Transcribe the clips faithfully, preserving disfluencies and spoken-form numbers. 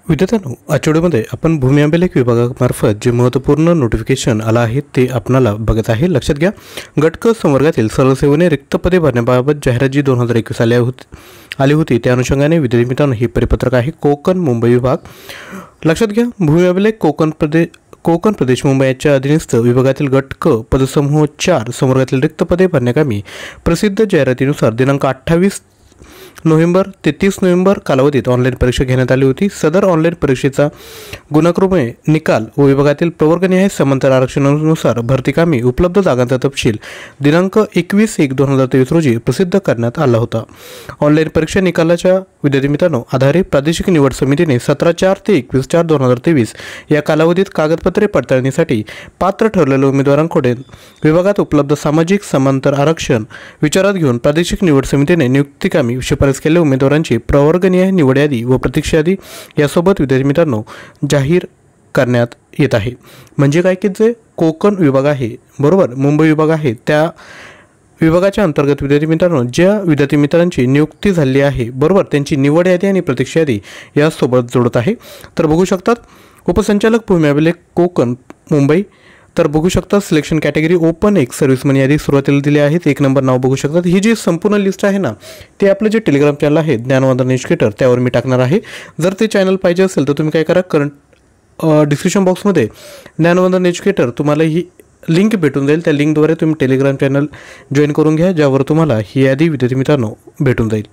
विद्यार्थ्यांनो, आठवड्यामध्ये आपण भूमी अभिलेख विभागामार्फत जे महत्त्वपूर्ण नोटिफिकेशन आला आहे ते आपणाला बघत आहे. लक्षात घ्या, गट क संवर्गातील सर्व सेवेने रिक्त पदे भरण्याबाबत जाहिरात जी दोन हजार एकवीस आली होती आली होती त्या अनुषंगाने विद्यार्थी मित्रांनो ही परिपत्रक आहे. कोकण मुंबई विभाग. लक्षात घ्या, भूमी अभिलेख कोकण प्रदेश कोकण प्रदेश मुंबई याच्या अधीनस्थ विभागातील गट क पदसमूह चार संवर्गातील रिक्त पदे भरण्याकामी प्रसिद्ध जाहिरातीनुसार दिनांक अठ्ठावीस नोव्हेंबर ते तीस नोव्हेंबर कालावधीत ऑनलाईन परीक्षा घेण्यात आली होती. सदर ऑनलाईन परीक्षेचा गुणाक्रमे निकाल व विभागातील प्रवर्गनिहाय समांतर आरक्षणानुसार भरतीकामी उपलब्ध जागांचा तपशील दिनांक एकवीस एक दोन हजार तेवीस रोजी प्रसिद्ध करण्यात आला होता. ऑनलाईन परीक्षा निकालाच्या विद्यार्थी मित्रांनो आधारे प्रादेशिक निवड समितीने सतरा चार ते एकवीस चार दोन हजार तेवीस या कालावधीत कागदपत्रे पडताळणीसाठी पात्र ठरलेल्या उमेदवारांकडे विभागात उपलब्ध सामाजिक समांतर आरक्षण विचारात घेऊन प्रादेशिक निवड समितीने नियुक्तीकामी शिफारस केलेल्या उमेदवारांची प्रवर्गनिहाय निवड यादी व प्रतीक्षा यादी यासोबत विद्यार्थी मित्रांनो जाहीर करण्यात येत आहे. म्हणजे काय की जे कोकण विभाग आहे, बरोबर, मुंबई विभाग आहे, त्या विभागाच्या अंतर्गत विद्यार्थी मित्रांनो ज्या विद्यार्थी मित्रांची नियुक्ती झाली आहे, बरोबर, त्यांची निवड यादी आणि प्रतीक्षा यादी यासोबत जोडत आहे. तर बघू शकतात उपसंचालक भूमी अभिलेख कोकण मुंबई. तर बघू शकता सिलेक्शन कॅटेगरी ओपन एक सर्व्हिसमन यादी सुरुवातीला दिली आहेत. एक नंबर नाव बघू शकतात. ही जी संपूर्ण लिस्ट आहे ना ते आपलं जे टेलिग्राम चॅनल आहे ज्ञानवंदन एज्युकेटर त्यावर मी टाकणार आहे. जर ते चॅनल पाहिजे असेल तर तुम्ही काय करा, करंट डिस्क्रिप्शन बॉक्समध्ये ज्ञानवंदन एज्युकेटर तुम्हाला ही लिंक भेटून जाईल. त्या लिंकद्वारे तुम्ही टेलिग्राम चॅनल जॉईन करून घ्या, ज्यावर तुम्हाला ही यादी विद्यार्थी मित्रांनो भेटून जाईल.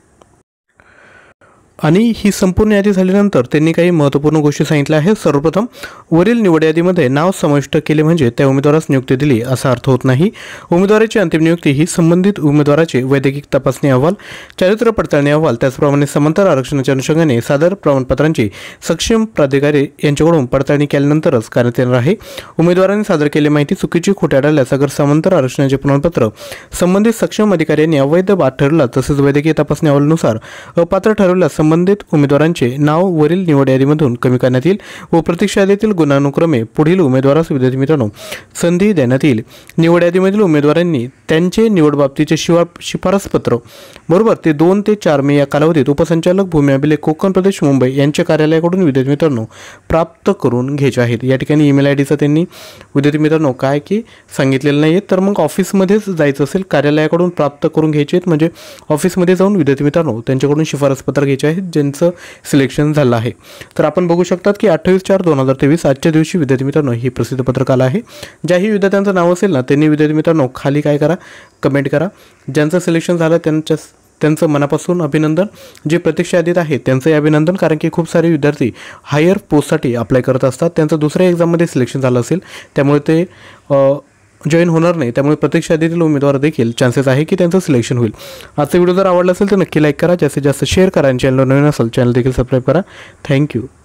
आणि ही संपूर्ण यादी झाल्यानंतर त्यांनी काही महत्त्वपूर्ण गोष्टी सांगितल्या आहेत. सर्वप्रथम, वरील निवड यादीमध्ये नाव समाविष्ट केले म्हणजे त्या उमेदवारास नियुक्ती दिली असा अर्थ होत नाही. उमेदवाराची अंतिम नियुक्ती ही संबंधित उमेदवाराचे वैद्यकीय तपासणी अहवाल, चारित्र्य पडताळणी अहवाल, त्याचप्रमाणे समांतर आरक्षणाच्या अनुषंगाने सादर प्रमाणपत्रांची सक्षम प्राधिकारी यांच्याकडून पडताळणी केल्यानंतरच करण्यात येणार आहे. उमेदवारांनी सादर केलेली माहिती चुकीची खोटी आढळल्यास अगर समांतर आरक्षणाचे प्रमाणपत्र संबंधित सक्षम अधिकाऱ्यांनी अवैध बाद ठरला तसेच वैद्यकीय तपासणी अहवालानुसार अपात्र ठरवल्यास संबंधित उमेदवारांचे नाव वरील निवड यादीमधून कमी करण्यात येईल व प्रतीक्षा यादीतील गुणानुक्रमे पुढील उमेदवारास विद्यार्थी मित्रांनो संधी देण्यात येईल. निवड यादीमधील उमेदवारांनी त्यांचे निवडबाबतीचे शिवा शिफारस पत्र, बरोबर, ते दोन ते चार मे या कालावधीत उपसंचालक भूमी अभिलेख कोकण प्रदेश मुंबई यांच्या कार्यालयाकडून विद्यार्थी मित्रांनो प्राप्त करून घ्यायचे आहेत. या ठिकाणी ईमेल आय डीचं त्यांनी विद्यार्थी मित्रांनो काय की सांगितलेलं नाही आहे. तर मग ऑफिसमध्येच जायचं असेल, कार्यालयाकडून प्राप्त करून घ्यायचे आहेत. म्हणजे ऑफिसमध्ये जाऊन विद्यार्थी मित्रांनो त्यांच्याकडून शिफारस पत्र घ्यायचे आहेत ज्यांचं सिलेक्शन झालं आहे. तर आपण बघू शकतात की अठ्ठावीस चार दोन हजार तेवीस आजच्या दिवशी विद्यार्थी मित्रांनो ही प्रसिद्ध पत्रक आलं आहे. ज्याही विद्यार्थ्यांचं नाव असेल ना त्यांनी विद्यार्थी मित्रांनो खाली काय करा, कमेंट करा. ज्यांचं सिलेक्शन झालं त्यांच्या त्यांचं मनापासून अभिनंदन. जे प्रतीक्षा यादीत आहेत त्यांचंही अभिनंदन, कारण की खूप सारे विद्यार्थी हायर पोस्टसाठी अप्लाय करत असतात. त्यांचं दुसऱ्या एक्झाममध्ये सिलेक्शन झालं असेल त्यामुळे ते जॉईन होणार नाही. त्यामुळे प्रतीक्षा यादीतील उमेदवार देखील चान्सेस आहे की त्यांचं सिलेक्शन होईल. आजचा व्हिडिओ जर आवडला असेल तर नक्की लाईक करा, जास्तीत जास्त शेअर करा आणि चॅनलवर नवीन असेल चॅनल देखील सबस्क्राईब करा. थँक्यू.